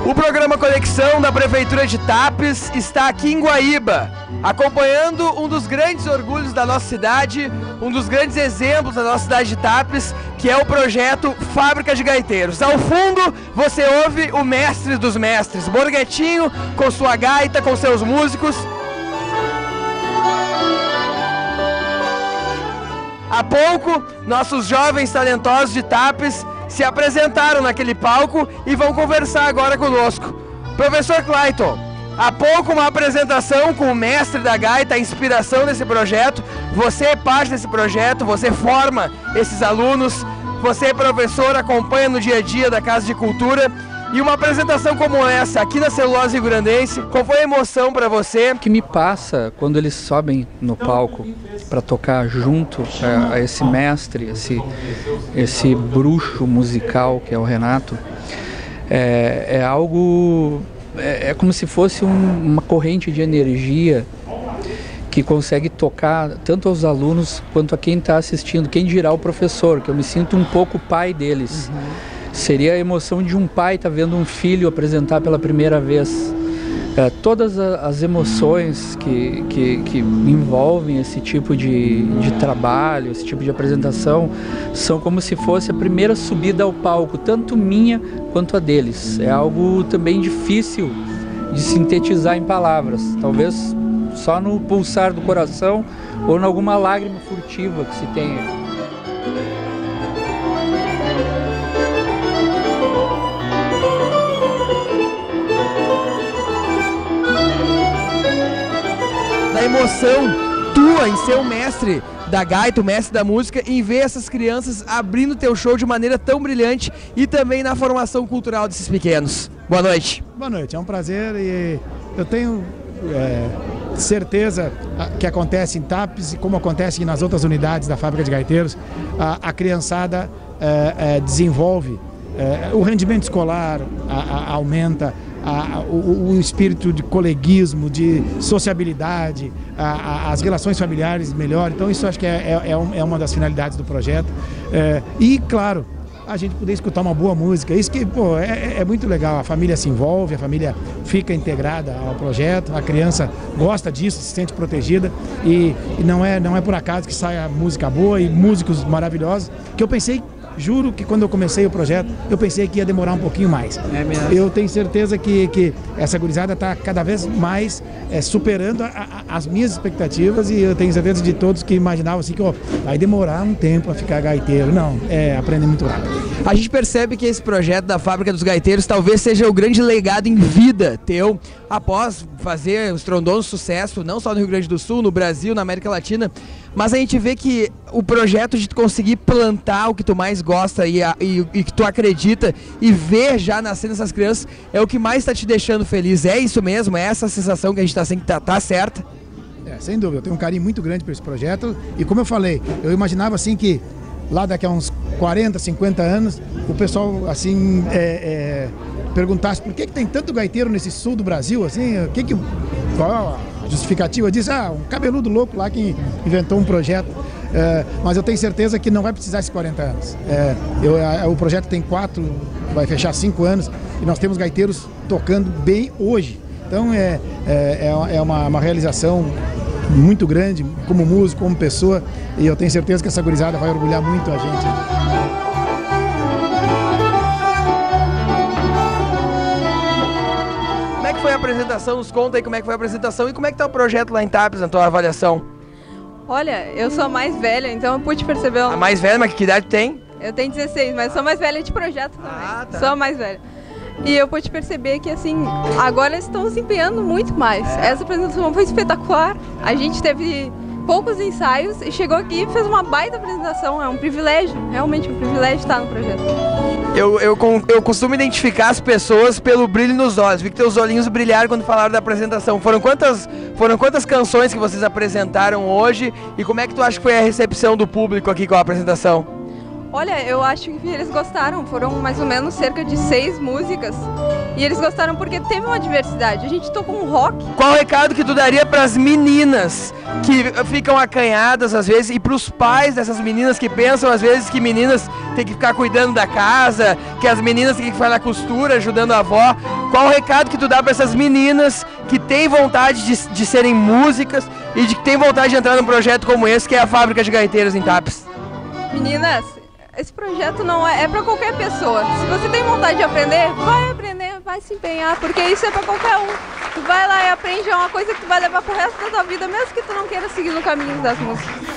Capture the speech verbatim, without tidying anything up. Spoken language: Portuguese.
O programa Conexão da Prefeitura de Tapes está aqui em Guaíba, acompanhando um dos grandes orgulhos da nossa cidade, um dos grandes exemplos da nossa cidade de Tapes, que é o projeto Fábrica de Gaiteiros. Ao fundo, você ouve o mestre dos mestres, Borghetinho, com sua gaita, com seus músicos. Há pouco, nossos jovens talentosos de Tapes se apresentaram naquele palco e vão conversar agora conosco. Professor Clayton, há pouco uma apresentação com o mestre da gaita, a inspiração desse projeto. Você é parte desse projeto, você forma esses alunos, você é professor, acompanha no dia a dia da Casa de Cultura. E uma apresentação como essa, aqui na Celulose Rio-Grandense, qual foi a emoção para você? O que me passa quando eles sobem no palco para tocar junto a, a esse mestre, esse, esse bruxo musical que é o Renato, é, é algo, é, é como se fosse um, uma corrente de energia que consegue tocar tanto aos alunos quanto a quem está assistindo, quem dirá o professor, que eu me sinto um pouco pai deles. Uhum. Seria a emoção de um pai estar vendo um filho apresentar pela primeira vez. É, todas as emoções que, que, que envolvem esse tipo de, de trabalho, esse tipo de apresentação, são como se fosse a primeira subida ao palco, tanto minha quanto a deles. É algo também difícil de sintetizar em palavras, talvez só no pulsar do coração ou em alguma lágrima furtiva que se tenha. Da emoção tua em ser o mestre da gaita, o mestre da música, em ver essas crianças abrindo teu show de maneira tão brilhante e também na formação cultural desses pequenos. Boa noite. Boa noite, é um prazer e eu tenho é, certeza que acontece em Tapes e como acontece nas outras unidades da Fábrica de Gaiteiros, a, a criançada é, é, desenvolve, é, o rendimento escolar a, a, aumenta, A, o, o espírito de coleguismo, de sociabilidade, a, a, as relações familiares melhoram. Então isso acho que é, é, é uma das finalidades do projeto. É, e, claro, a gente poder escutar uma boa música. Isso que pô, é, é muito legal. A família se envolve, a família fica integrada ao projeto, a criança gosta disso, se sente protegida. E, e não, é, não é por acaso que sai a música boa e músicos maravilhosos, que eu pensei... Juro que quando eu comecei o projeto, eu pensei que ia demorar um pouquinho mais. É mesmo. Eu tenho certeza que, que essa gurizada está cada vez mais é, superando a, a, as minhas expectativas e eu tenho certeza de todos que imaginavam assim que ó, vai demorar um tempo a ficar gaiteiro. Não, é, aprende muito rápido. A gente percebe que esse projeto da Fábrica dos Gaiteiros talvez seja o grande legado em vida teu, após fazer um estrondoso sucesso, não só no Rio Grande do Sul, no Brasil, na América Latina, mas a gente vê que o projeto de conseguir plantar o que tu mais gosta e, a, e, e que tu acredita e ver já nascendo essas crianças é o que mais está te deixando feliz. É isso mesmo? É essa sensação que a gente está sem tá, tá certa? É, sem dúvida, eu tenho um carinho muito grande por esse projeto e como eu falei, eu imaginava assim que lá daqui a uns quarenta, cinquenta anos, o pessoal assim é, é, perguntasse por que, que tem tanto gaiteiro nesse sul do Brasil, assim, o que que, qual a justificativa disso? Ah, um cabeludo louco lá que inventou um projeto, é, mas eu tenho certeza que não vai precisar esses quarenta anos. É, eu, a, o projeto tem quatro, vai fechar cinco anos e nós temos gaiteiros tocando bem hoje. Então é, é, é uma, uma realização muito grande, como músico, como pessoa, e eu tenho certeza que essa gurizada vai orgulhar muito a gente. Como é que foi a apresentação? Nos conta aí como é que foi a apresentação e como é que tá o projeto lá em Tapes, na tua avaliação? Olha, eu sou a mais velha, então eu pude perceber... Um... A mais velha, mas que idade tem? Eu tenho dezesseis, mas sou mais velha de projeto também. Ah, tá. Sou a mais velha. E eu pude perceber que, assim, agora eles estão se empenhando muito mais. É. Essa apresentação foi espetacular. A gente teve poucos ensaios e chegou aqui e fez uma baita apresentação. É um privilégio, realmente um privilégio estar no projeto. Eu, eu, eu costumo identificar as pessoas pelo brilho nos olhos. Vi que teus olhinhos brilharam quando falaram da apresentação. Foram quantas, foram quantas canções que vocês apresentaram hoje e como é que tu acha que foi a recepção do público aqui com a apresentação? Olha, eu acho que eles gostaram, foram mais ou menos cerca de seis músicas. E eles gostaram porque teve uma diversidade. A gente tocou um rock. Qual o recado que tu daria para as meninas que ficam acanhadas às vezes e para os pais dessas meninas que pensam às vezes que meninas têm que ficar cuidando da casa, que as meninas têm que fazer a costura, ajudando a avó? Qual o recado que tu dá para essas meninas que têm vontade de, de serem músicas e de que têm vontade de entrar num projeto como esse, que é a Fábrica de Gaiteiros em Tapes? Meninas, esse projeto não é, é para qualquer pessoa. Se você tem vontade de aprender, vai aprender, vai se empenhar, porque isso é para qualquer um. Tu vai lá e aprende, é uma coisa que tu vai levar pro resto da tua vida, mesmo que tu não queira seguir no caminho das músicas.